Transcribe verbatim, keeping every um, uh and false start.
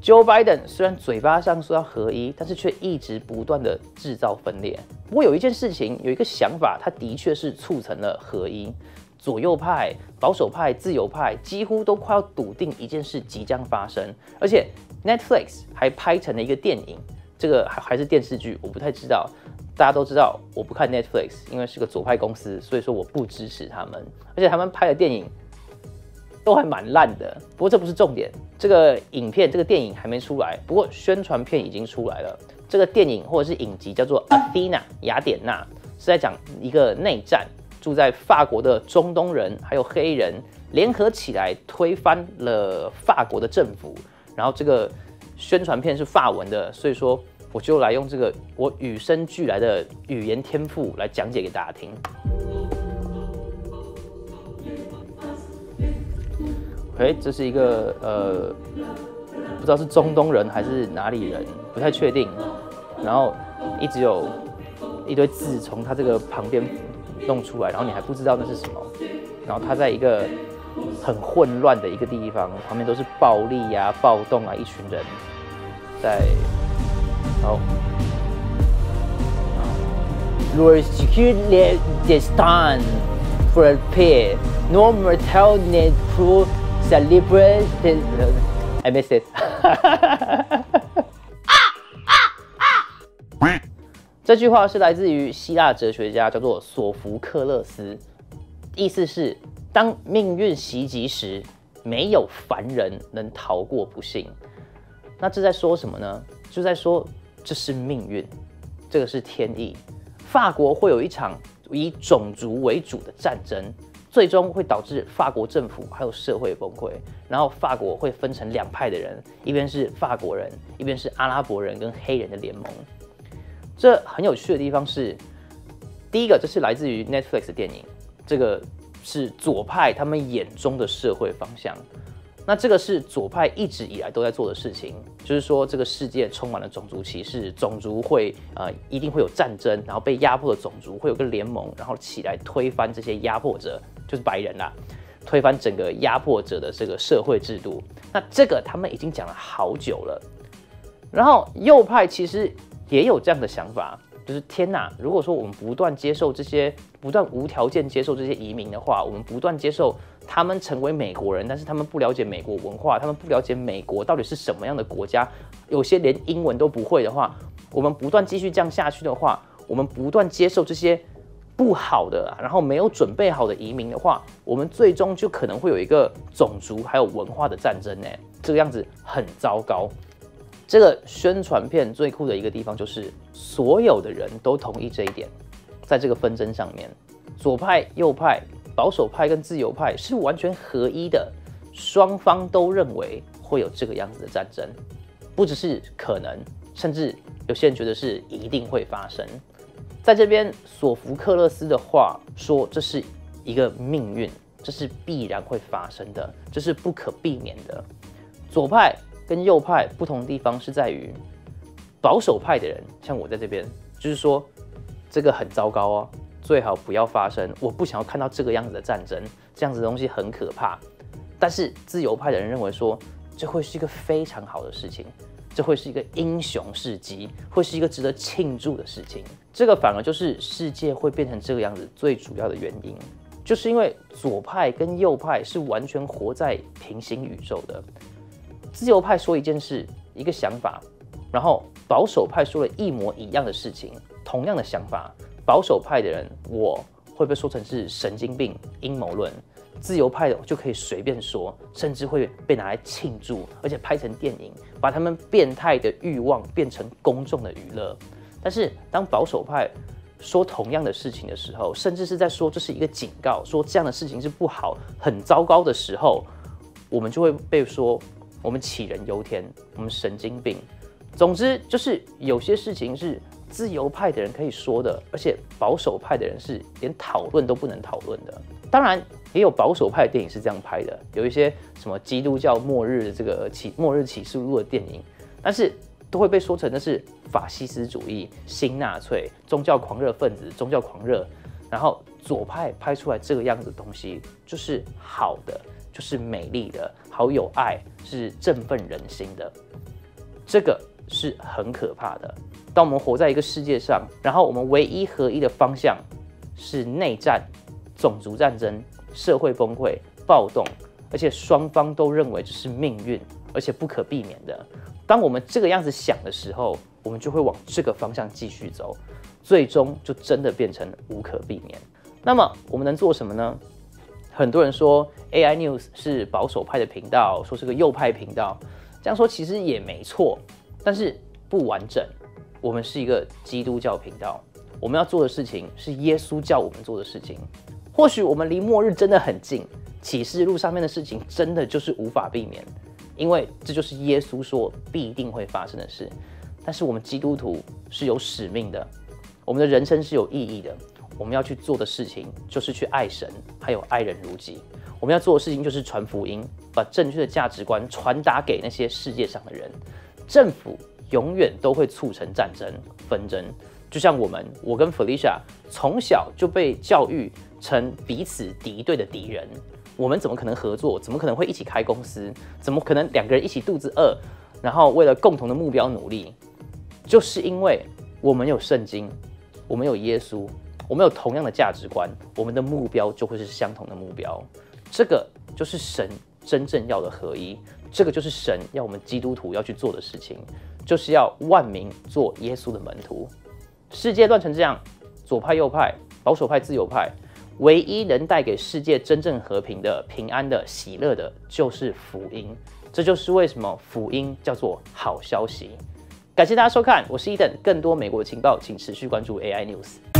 Joe Biden 虽然嘴巴上说要合一，但是却一直不断的制造分裂。不过有一件事情，有一个想法，它的确是促成了合一。左右派、保守派、自由派几乎都快要笃定一件事即将发生，而且 Netflix 还拍成了一个电影，这个还还是电视剧，我不太知道。大家都知道，我不看 Netflix， 因为是个左派公司，所以说我不支持他们。而且他们拍的电影都还蛮烂的。不过这不是重点，这个影片、这个电影还没出来，不过宣传片已经出来了。这个电影或者是影集叫做 Athena 雅典娜，是在讲一个内战，住在法国的中东人还有黑人联合起来推翻了法国的政府。然后这个宣传片是法文的，所以说。我就来用这个我与生俱来的语言天赋来讲解给大家听。OK， 这是一个呃，不知道是中东人还是哪里人，不太确定。然后一直有一堆字从他这个旁边弄出来，然后你还不知道那是什么。然后他在一个很混乱的一个地方，旁边都是暴力啊、暴动啊，一群人在。好 ，Lorsque le destin frappe, no mortel ne peut célébrer. I missed it. 这句话是来自于希腊哲学家，叫做索福克勒斯，意思是当命运袭击时，没有凡人能逃过不幸。那这在说什么呢？就在说。这是命运，这个是天意。法国会有一场以种族为主的战争，最终会导致法国政府还有社会崩溃，然后法国会分成两派的人，一边是法国人，一边是阿拉伯人跟黑人的联盟。这很有趣的地方是，第一个，这是来自于 Netflix 的电影，这个是左派他们眼中的社会方向。那这个是左派一直以来都在做的事情，就是说这个世界充满了种族歧视，种族会呃一定会有战争，然后被压迫的种族会有个联盟，然后起来推翻这些压迫者，就是白人啦，推翻整个压迫者的这个社会制度。那这个他们已经讲了好久了。然后右派其实也有这样的想法，就是天哪，如果说我们不断接受这些，不断无条件接受这些移民的话，我们不断接受。他们成为美国人，但是他们不了解美国文化，他们不了解美国到底是什么样的国家，有些连英文都不会的话，我们不断继续这样下去的话，我们不断接受这些不好的，然后没有准备好的移民的话，我们最终就可能会有一个种族还有文化的战争呢，这个样子很糟糕。这个宣传片最酷的一个地方就是，所有的人都同意这一点，在这个纷争上面，左派、右派。保守派跟自由派是完全合一的，双方都认为会有这个样子的战争，不只是可能，甚至有些人觉得是一定会发生。在这边，索福克勒斯的话说，这是一个命运，这是必然会发生的，这是不可避免的。左派跟右派不同的地方是在于，保守派的人，像我在这边，就是说这个很糟糕哦。最好不要发生，我不想要看到这个样子的战争，这样子的东西很可怕。但是自由派的人认为说，这会是一个非常好的事情，这会是一个英雄事迹，会是一个值得庆祝的事情。这个反而就是世界会变成这个样子最主要的原因，就是因为左派跟右派是完全活在平行宇宙的。自由派说一件事，一个想法，然后保守派说了一模一样的事情，同样的想法。保守派的人，我会被说成是神经病、阴谋论；自由派的就可以随便说，甚至会被拿来庆祝，而且拍成电影，把他们变态的欲望变成公众的娱乐。但是，当保守派说同样的事情的时候，甚至是在说这是一个警告，说这样的事情是不好、很糟糕的时候，我们就会被说我们杞人忧天，我们神经病。总之，就是有些事情是。自由派的人可以说的，而且保守派的人是连讨论都不能讨论的。当然，也有保守派的电影是这样拍的，有一些什么基督教末日这个启末日启示录的电影，但是都会被说成那是法西斯主义、新纳粹、宗教狂热分子、宗教狂热。然后左派拍出来这个样子的东西就是好的、 就是美丽的，好有爱，是振奋人心的。这个是很可怕的。当我们活在一个世界上，然后我们唯一合一的方向是内战、种族战争、社会崩溃、暴动，而且双方都认为这是命运，而且不可避免的。当我们这个样子想的时候，我们就会往这个方向继续走，最终就真的变成无可避免。那么我们能做什么呢？很多人说 A I News 是保守派的频道，说是个右派频道，这样说其实也没错，但是不完整。我们是一个基督教频道，我们要做的事情是耶稣叫我们做的事情。或许我们离末日真的很近，启示录上面的事情真的就是无法避免，因为这就是耶稣说必定会发生的事。但是我们基督徒是有使命的，我们的人生是有意义的。我们要去做的事情就是去爱神，还有爱人如己。我们要做的事情就是传福音，把正确的价值观传达给那些世界上的人。政府永远都会促成战争纷争，就像我们，我跟 Felicia 从小就被教育成彼此敌对的敌人。我们怎么可能合作？怎么可能会一起开公司？怎么可能两个人一起肚子饿，然后为了共同的目标努力？就是因为我们有圣经，我们有耶稣，我们有同样的价值观，我们的目标就会是相同的目标。这个就是神真正要的合一，这个就是神要我们基督徒要去做的事情，就是要万民做耶稣的门徒。世界乱成这样，左派右派、保守派自由派，唯一能带给世界真正和平的、平安的、喜乐的，就是福音。这就是为什么福音叫做好消息。感谢大家收看，我是伊登，更多美国情报，请持续关注 A I News。